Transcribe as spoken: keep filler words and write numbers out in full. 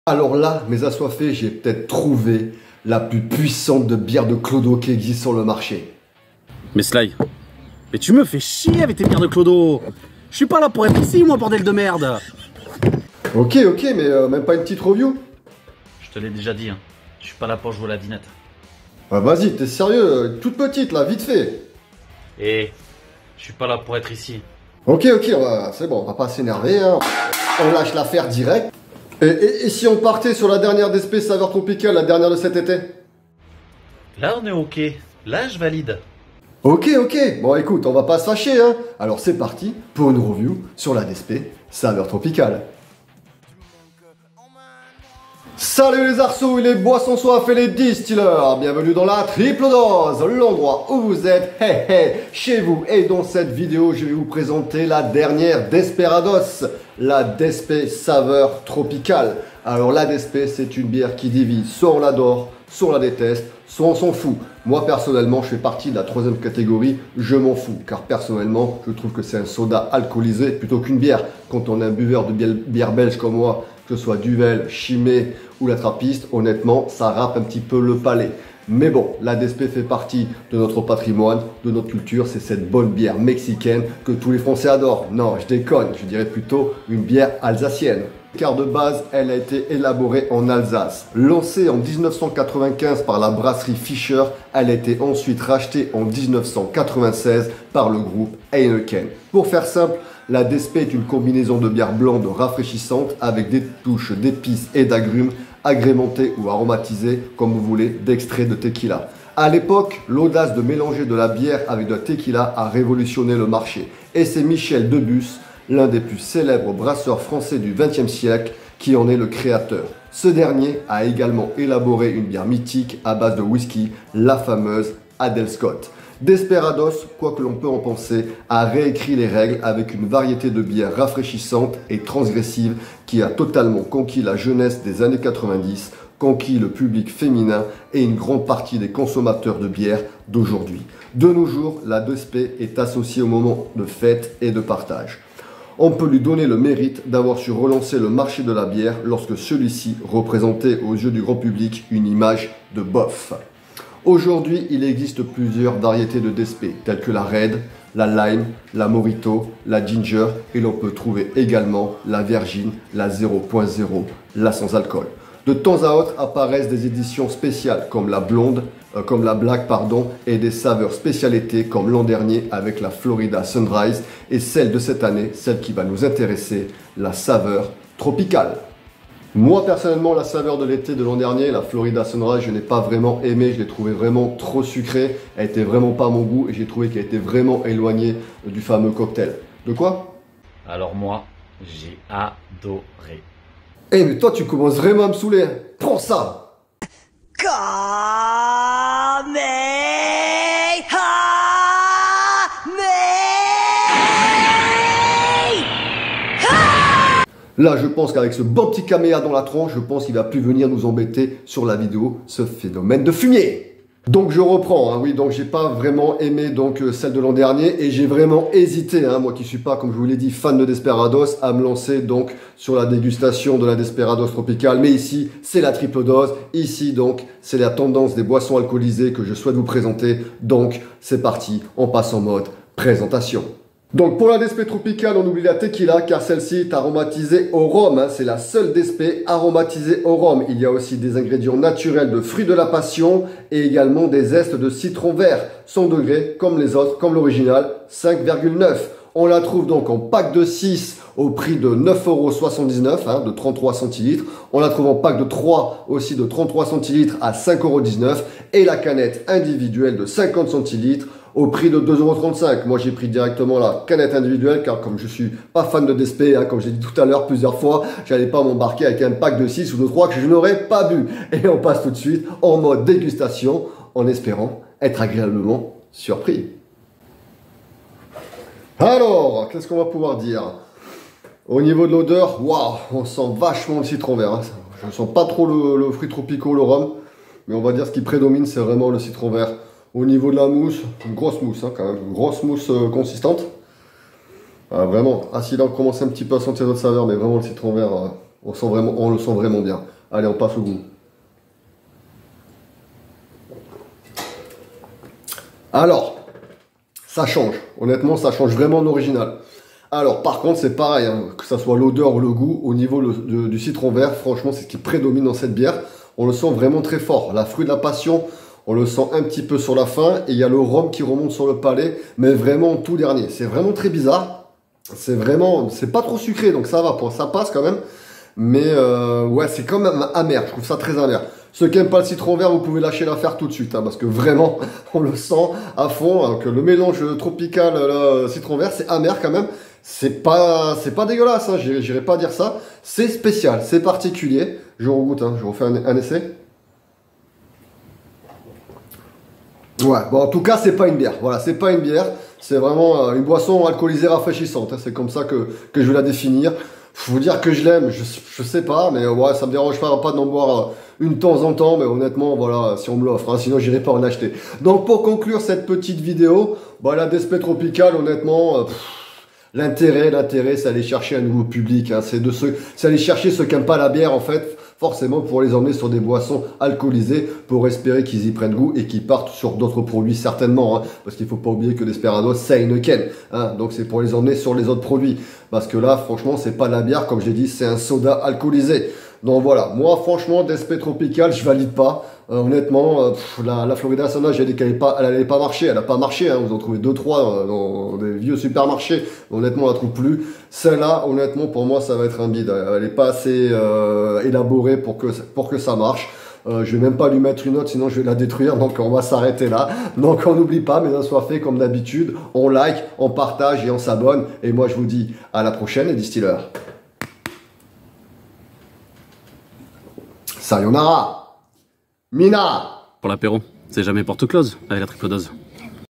Alors là, mes assoiffés, j'ai peut-être trouvé la plus puissante de bière de Clodo qui existe sur le marché. Mais Sly, mais tu me fais chier avec tes bières de Clodo. Je suis pas là pour être ici, moi, bordel de merde. Ok, ok, mais euh, même pas une petite review? Je te l'ai déjà dit, hein. Je suis pas là pour jouer à la dinette. Bah vas-y, t'es sérieux? Toute petite là, vite fait. Et je suis pas là pour être ici. Ok, ok, c'est bon, on va pas s'énerver, hein. On lâche l'affaire direct. Et, et, et si on partait sur la dernière D S P saveur tropicale, la dernière de cet été? Là, on est ok. Là, je valide. Ok, ok. Bon, écoute, on va pas se fâcher, hein. Alors c'est parti pour une review sur la D S P saveur tropicale. Salut les arceaux et les boissons soif et les distilleurs. Bienvenue dans la triple dose, l'endroit où vous êtes, hey, hey, chez vous. Et dans cette vidéo, je vais vous présenter la dernière Desperados, la D S P saveur tropicale. Alors la D S P, c'est une bière qui divise, soit on l'adore, soit on la déteste, soit on s'en fout. Moi personnellement, je fais partie de la troisième catégorie, je m'en fous. Car personnellement, je trouve que c'est un soda alcoolisé plutôt qu'une bière. Quand on est un buveur de bière belge comme moi, que ce soit Duvel, Chimay ou la Trappiste, honnêtement, ça râpe un petit peu le palais. Mais bon, la D S P fait partie de notre patrimoine, de notre culture. C'est cette bonne bière mexicaine que tous les Français adorent. Non, je déconne, je dirais plutôt une bière alsacienne. Car de base, elle a été élaborée en Alsace. Lancée en mille neuf cent quatre-vingt-quinze par la brasserie Fischer, elle a été ensuite rachetée en mille neuf cent quatre-vingt-seize par le groupe Heineken. Pour faire simple, la D S P est une combinaison de bière blonde rafraîchissante avec des touches d'épices et d'agrumes agrémentées ou aromatisées, comme vous voulez, d'extrait de tequila. À l'époque, l'audace de mélanger de la bière avec de la tequila a révolutionné le marché. Et c'est Michel Debus, l'un des plus célèbres brasseurs français du vingtième siècle, qui en est le créateur. Ce dernier a également élaboré une bière mythique à base de whisky, la fameuse Adel Scott. Desperados, quoi que l'on peut en penser, a réécrit les règles avec une variété de bières rafraîchissantes et transgressives qui a totalement conquis la jeunesse des années quatre-vingt-dix, conquis le public féminin et une grande partie des consommateurs de bière d'aujourd'hui. De nos jours, la D S P est associée au moment de fête et de partage. On peut lui donner le mérite d'avoir su relancer le marché de la bière lorsque celui-ci représentait aux yeux du grand public une image de bof. Aujourd'hui, il existe plusieurs variétés de D S P, telles que la Red, la Lime, la Morito, la Ginger, et l'on peut trouver également la Virgin, la zéro point zéro, la sans alcool. De temps à autre apparaissent des éditions spéciales comme la blonde, euh, comme la black pardon, et des saveurs spécialités comme l'an dernier avec la Florida Sunrise et celle de cette année, celle qui va nous intéresser, la saveur tropicale. Moi personnellement, la saveur de l'été de l'an dernier, la Florida Sunrise, je n'ai pas vraiment aimé, je l'ai trouvé vraiment trop sucrée, elle était vraiment pas à mon goût et j'ai trouvé qu'elle était vraiment éloignée du fameux cocktail. De quoi? Alors moi, j'ai adoré. Eh hey, mais toi tu commences vraiment à me saouler, prends ça! Là, je pense qu'avec ce bon petit caméa dans la tronche, je pense qu'il va plus venir nous embêter sur la vidéo, ce phénomène de fumier. Donc je reprends, hein, oui, donc j'ai pas vraiment aimé donc euh, celle de l'an dernier et j'ai vraiment hésité, hein, moi qui suis pas, comme je vous l'ai dit, fan de Desperados, à me lancer donc sur la dégustation de la Desperados tropicale. Mais ici, c'est la triple dose. Ici donc, c'est la tendance des boissons alcoolisées que je souhaite vous présenter. Donc c'est parti, on passe en mode présentation. Donc pour la D S P tropicale, on oublie la tequila car celle-ci est aromatisée au rhum. Hein. C'est la seule D S P aromatisée au rhum. Il y a aussi des ingrédients naturels de fruits de la passion et également des zestes de citron vert. cent degrés comme les autres, comme l'original, cinq virgule neuf. On la trouve donc en pack de six au prix de neuf euros soixante-dix-neuf, hein, de trente-trois centilitres. On la trouve en pack de trois aussi de trente-trois centilitres à cinq euros dix-neuf. Et la canette individuelle de cinquante centilitres au prix de deux euros trente-cinq. Moi, j'ai pris directement la canette individuelle car comme je suis pas fan de D S P, hein, comme j'ai dit tout à l'heure plusieurs fois, j'allais pas m'embarquer avec un pack de six ou de trois que je n'aurais pas bu. Et on passe tout de suite en mode dégustation en espérant être agréablement surpris. Alors, qu'est-ce qu'on va pouvoir dire? Au niveau de l'odeur, waouh, on sent vachement le citron vert. Hein. Je ne sens pas trop le, le fruit tropicaux, le rhum, mais on va dire ce qui prédomine, c'est vraiment le citron vert. Au niveau de la mousse, une grosse mousse, hein, quand même, une grosse mousse euh, consistante. Ah, vraiment, ah si là on commence un petit peu à sentir d'autres saveurs, mais vraiment le citron vert, euh, On, sent vraiment, on le sent vraiment bien. Allez, on passe au goût. Alors, ça change. Honnêtement, ça change vraiment d'original. Alors, par contre, c'est pareil, hein, que ça soit l'odeur ou le goût, au niveau le, de, du citron vert, franchement, c'est ce qui prédomine dans cette bière. On le sent vraiment très fort. La fruit de la passion, on le sent un petit peu sur la fin. Et il y a le rhum qui remonte sur le palais, mais vraiment tout dernier. C'est vraiment très bizarre. C'est vraiment, c'est pas trop sucré, donc ça va, ça passe quand même. Mais euh, ouais, c'est quand même amer. Je trouve ça très amer. Ceux qui n'aiment pas le citron vert, vous pouvez lâcher l'affaire tout de suite, hein, parce que vraiment, on le sent à fond, hein, que le mélange tropical là, citron vert, c'est amer quand même. C'est pas, c'est pas dégueulasse, hein, j'irai pas dire ça. C'est spécial, c'est particulier. Je regoute, hein, je refais un, un essai. Ouais, bon, en tout cas, c'est pas une bière. Voilà, c'est pas une bière. C'est vraiment euh, une boisson alcoolisée rafraîchissante. Hein, c'est comme ça que, que je vais la définir. Faut vous dire que je l'aime, je, je sais pas, mais ouais, ça me dérange pas, pas d'en boire une de temps en temps, mais honnêtement, voilà, si on me l'offre, hein, sinon j'irai pas en acheter. Donc pour conclure cette petite vidéo, bah la Despé Tropical, honnêtement, euh, l'intérêt, l'intérêt, c'est aller chercher un nouveau public, hein, c'est de ceux, c'est aller chercher ceux qui n'aiment pas la bière en fait, forcément pour les emmener sur des boissons alcoolisées, pour espérer qu'ils y prennent goût et qu'ils partent sur d'autres produits certainement, hein, parce qu'il faut pas oublier que Desperados c'est Heineken, hein, donc c'est pour les emmener sur les autres produits, parce que là franchement c'est pas de la bière, comme je l'ai dit, c'est un soda alcoolisé. Donc voilà, moi franchement Despé Tropical je valide pas. Euh, honnêtement, euh, pff, la, la Florida Sana, j'ai dit qu'elle pas, elle allait pas marcher, elle a pas marché, hein, vous en trouvez deux trois euh, dans des vieux supermarchés, honnêtement on la trouve plus. Celle-là, honnêtement pour moi ça va être un bide, elle est pas assez euh, élaborée pour que, pour que ça marche. Euh, je vais même pas lui mettre une note, sinon je vais la détruire, donc on va s'arrêter là. Donc on n'oublie pas, mais ça soit fait comme d'habitude, on like, on partage et on s'abonne. Et moi je vous dis à la prochaine les distilleurs. Sayonara. Mina! Pour l'apéro, c'est jamais porte close avec la triple dose.